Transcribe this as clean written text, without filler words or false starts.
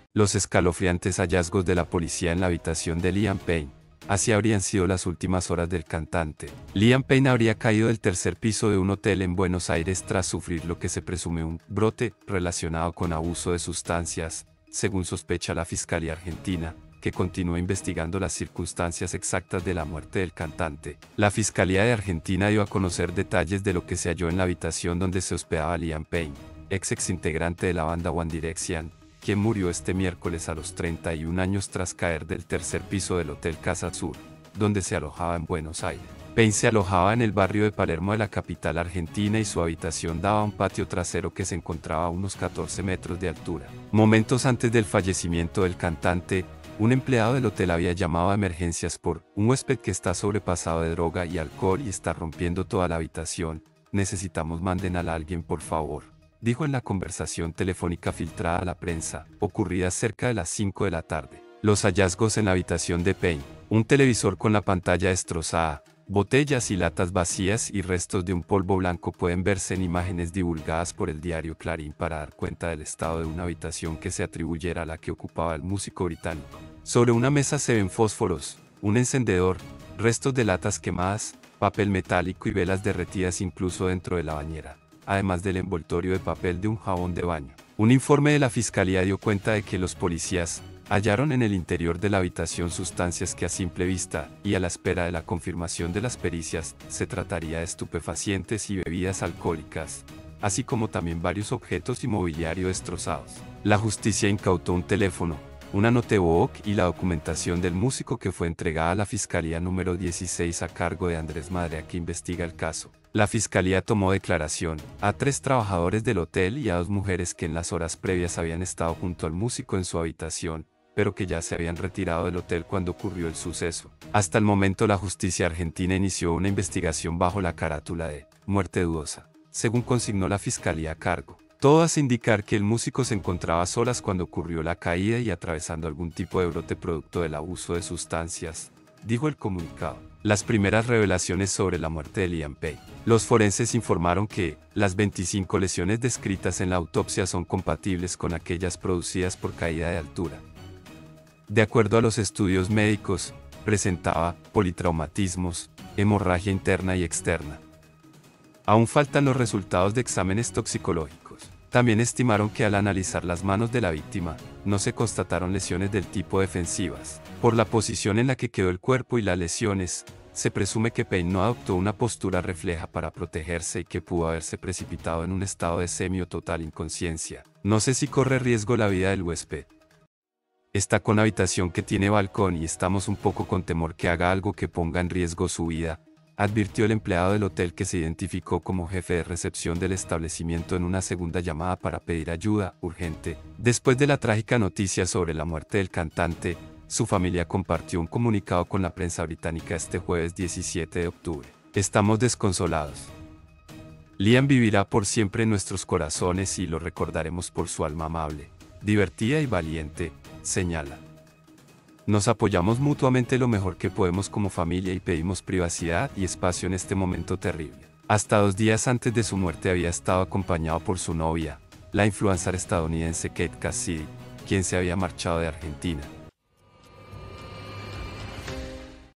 Los escalofriantes hallazgos de la policía en la habitación de Liam Payne. Así habrían sido las últimas horas del cantante. Liam Payne habría caído del tercer piso de un hotel en Buenos Aires tras sufrir lo que se presume un brote relacionado con abuso de sustancias, según sospecha la Fiscalía Argentina, que continúa investigando las circunstancias exactas de la muerte del cantante. La Fiscalía de Argentina dio a conocer detalles de lo que se halló en la habitación donde se hospedaba Liam Payne, ex integrante de la banda One Direction, quien murió este miércoles a los 31 años tras caer del tercer piso del Hotel Casa Sur, donde se alojaba en Buenos Aires. Payne se alojaba en el barrio de Palermo de la capital argentina y su habitación daba a un patio trasero que se encontraba a unos 14 metros de altura. Momentos antes del fallecimiento del cantante, un empleado del hotel había llamado a emergencias por un huésped que está sobrepasado de droga y alcohol y está rompiendo toda la habitación. Necesitamos manden a alguien por favor, dijo en la conversación telefónica filtrada a la prensa, ocurrida cerca de las 5 de la tarde. Los hallazgos en la habitación de Payne, un televisor con la pantalla destrozada, botellas y latas vacías y restos de un polvo blanco pueden verse en imágenes divulgadas por el diario Clarín para dar cuenta del estado de una habitación que se atribuyera a la que ocupaba el músico británico. Sobre una mesa se ven fósforos, un encendedor, restos de latas quemadas, papel metálico y velas derretidas incluso dentro de la bañera, además del envoltorio de papel de un jabón de baño. Un informe de la Fiscalía dio cuenta de que los policías hallaron en el interior de la habitación sustancias que a simple vista, y a la espera de la confirmación de las pericias, se trataría de estupefacientes y bebidas alcohólicas, así como también varios objetos y mobiliario destrozados. La justicia incautó un teléfono, una notebook y la documentación del músico que fue entregada a la Fiscalía número 16 a cargo de Andrés Madrea que investiga el caso. La Fiscalía tomó declaración a 3 trabajadores del hotel y a 2 mujeres que en las horas previas habían estado junto al músico en su habitación, pero que ya se habían retirado del hotel cuando ocurrió el suceso. Hasta el momento la justicia argentina inició una investigación bajo la carátula de muerte dudosa, según consignó la Fiscalía a cargo. Todo hace indicar que el músico se encontraba a solas cuando ocurrió la caída y atravesando algún tipo de brote producto del abuso de sustancias, dijo el comunicado. Las primeras revelaciones sobre la muerte de Liam Payne. Los forenses informaron que las 25 lesiones descritas en la autopsia son compatibles con aquellas producidas por caída de altura. De acuerdo a los estudios médicos, presentaba politraumatismos, hemorragia interna y externa. Aún faltan los resultados de exámenes toxicológicos. También estimaron que al analizar las manos de la víctima, no se constataron lesiones del tipo defensivas. Por la posición en la que quedó el cuerpo y las lesiones, se presume que Payne no adoptó una postura refleja para protegerse y que pudo haberse precipitado en un estado de semi o total inconsciencia. No sé si corre riesgo la vida del huésped. Está con habitación que tiene balcón y estamos un poco con temor que haga algo que ponga en riesgo su vida, advirtió el empleado del hotel que se identificó como jefe de recepción del establecimiento en una segunda llamada para pedir ayuda urgente. Después de la trágica noticia sobre la muerte del cantante, su familia compartió un comunicado con la prensa británica este jueves 17 de octubre. Estamos desconsolados. Liam vivirá por siempre en nuestros corazones y lo recordaremos por su alma amable, divertida y valiente, señala. Nos apoyamos mutuamente lo mejor que podemos como familia y pedimos privacidad y espacio en este momento terrible. Hasta 2 días antes de su muerte había estado acompañado por su novia, la influencer estadounidense Kate Cassidy, quien se había marchado de Argentina.